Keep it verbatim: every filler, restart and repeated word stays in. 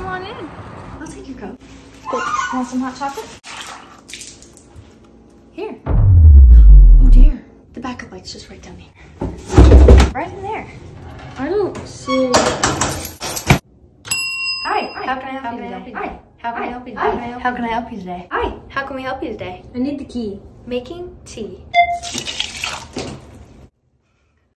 Come on in. I'll take your cup. Cool. Want some hot chocolate? Here. Oh dear. The backup light's just right down here. Right in there. I don't see. Hi. Hi. How can I help you today? Hi. How can I help you today? How can I help you today? Hi. How can we help you today? I need the key. Making tea.